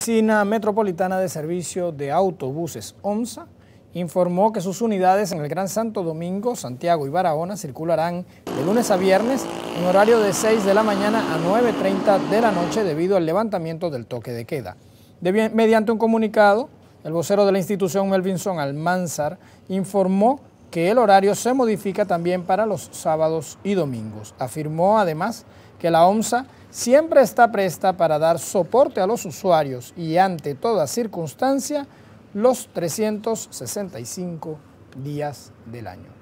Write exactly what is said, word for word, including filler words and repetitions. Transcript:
Oficina Metropolitana de Servicio de Autobuses, OMSA, informó que sus unidades en el Gran Santo Domingo, Santiago y Barahona circularán de lunes a viernes en horario de seis de la mañana a nueve y treinta de la noche debido al levantamiento del toque de queda. De, mediante un comunicado, el vocero de la institución, Melvinson Almanzar, informó que el horario se modifica también para los sábados y domingos. Afirmó además que la OMSA siempre está presta para dar soporte a los usuarios y ante toda circunstancia los trescientos sesenta y cinco días del año.